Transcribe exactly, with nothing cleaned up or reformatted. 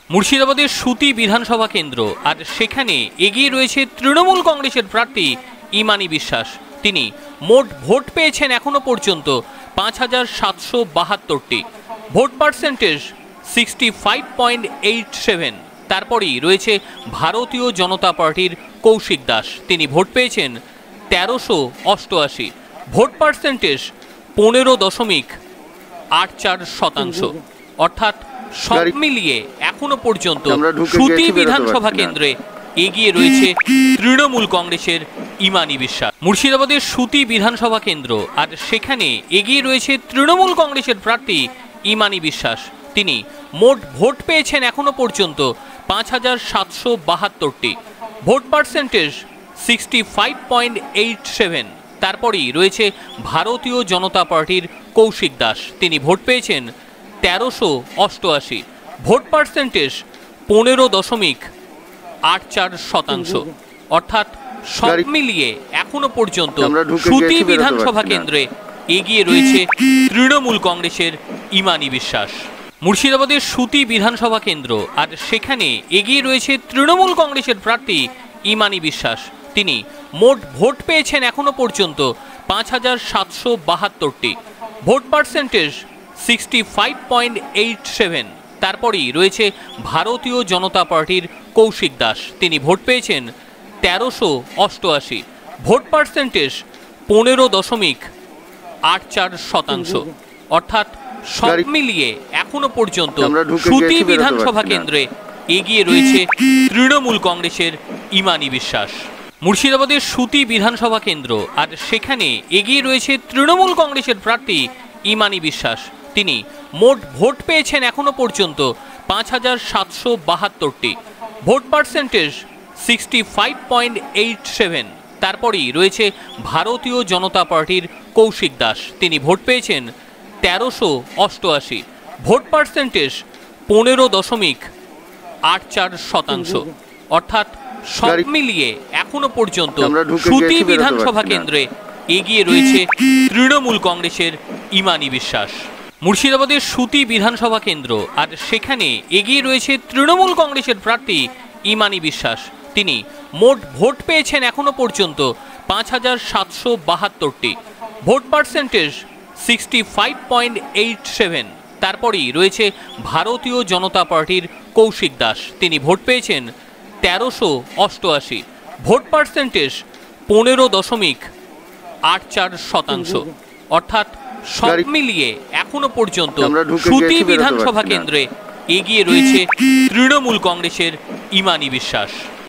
মুর্শিদাবাদের সুতি বিধানসভা কেন্দ্র আর সেখানে এগিয়ে রয়েছে তৃণমূল কংগ্রেসের প্রার্থী ইমানি বিশ্বাস। তিনি মোট ভোট পেয়েছেন এখনো পর্যন্ত পাঁচ হাজার সাতশো বাহাত্তরটি, vote percentage sixty five point eight seven. তারপরেই রয়েছে ভারতীয় জনতা পার্টির কৌশিক দাস, তিনি ভোট পেয়েছেন তেরোশো অষ্টআশি, ভোট পার্সেন্টেজ পনেরো দশমিক আট চার শতাংশ। অর্থাৎ সব মিলিয়ে এখনো পর্যন্ত সুতি বিধানসভা কেন্দ্রে এগিয়ে রয়েছে তৃণমূল কংগ্রেসের ইমানি বিশ্বাস। মুর্শিদাবাদের সুতি বিধানসভা কেন্দ্র আর সেখানে এগিয়ে রয়েছে তৃণমূল কংগ্রেসের প্রার্থী ইমানি বিশ্বাস। তিনি মোট ভোট পেয়েছেন এখনো পর্যন্ত পাঁচ হাজার সাতশো বাহাত্তরটি, vote percentage sixty five point eight seven. তারপরেই রয়েছে ভারতীয় জনতা পার্টির কৌশিক দাস, তিনি ভোট পেয়েছেন তেরোশো অষ্টআশি, ভোট পার্সেন্টেজ পনেরো দশমিক আট চার শতাংশ। অর্থাৎ সব মিলিয়ে এখনো পর্যন্ত সুতি বিধানসভা কেন্দ্রে এগিয়ে রয়েছে তৃণমূল কংগ্রেসের ইমানি বিশ্বাস। মুর্শিদাবাদের সুতি বিধানসভা কেন্দ্র আর সেখানে এগিয়ে রয়েছে তৃণমূল কংগ্রেসের প্রার্থী ইমানি বিশ্বাস। তিনি মোট ভোট পেয়েছেন এখনো পর্যন্ত পাঁচ হাজার সাতশো বাহাত্তরটি, vote percentage sixty five point eight seven. তারপরেই রয়েছে ভারতীয় জনতা পার্টির কৌশিক দাস, তিনি ভোট পেয়েছেন তেরোশো অষ্টআশি, ভোট পার্সেন্টেজ পনেরো দশমিক আট চার শতাংশ। অর্থাৎ সব মিলিয়ে এখনো পর্যন্ত সুতি বিধানসভা কেন্দ্রে এগিয়ে রয়েছে তৃণমূল কংগ্রেসের ইমানি বিশ্বাস। মুর্শিদাবাদের সুতি বিধানসভা কেন্দ্র আর সেখানে এগিয়ে রয়েছে তৃণমূল কংগ্রেসের প্রার্থী ইমানি বিশ্বাস। তিনি মোট ভোট পেয়েছেন এখনো পর্যন্ত পাঁচ হাজার সাতশো বাহাত্তরটি, vote percentage sixty five point eight seven. তারপরেই রয়েছে ভারতীয় জনতা পার্টির কৌশিক দাস, তিনি ভোট পেয়েছেন তেরোশো অষ্টআশি, ভোট পার্সেন্টেজ পনেরো দশমিক আট চার শতাংশ। অর্থাৎ সব মিলিয়ে এখনো পর্যন্ত সুতি বিধানসভা কেন্দ্রে এগিয়ে রয়েছে তৃণমূল কংগ্রেসের ইমানি বিশ্বাস। মুর্শিদাবাদের সুতি বিধানসভা কেন্দ্র আর সেখানে এগিয়ে রয়েছে তৃণমূল কংগ্রেসের প্রার্থী ইমানি বিশ্বাস। তিনি মোট ভোট পেয়েছেন এখনো পর্যন্ত পাঁচ হাজার সাতশো বাহাত্তরটি, vote percentage sixty five point eight seven. তারপরেই রয়েছে ভারতীয় জনতা পার্টির কৌশিক দাস, তিনি ভোট পেয়েছেন তেরোশো অষ্টআশি, ভোট পার্সেন্টেজ পনেরো দশমিক আট চার শতাংশ। অর্থাৎ সব মিলিয়ে এখনো পর্যন্ত সুতি বিধানসভা কেন্দ্রে এগিয়ে রয়েছে তৃণমূল কংগ্রেসের ইমানি বিশ্বাস।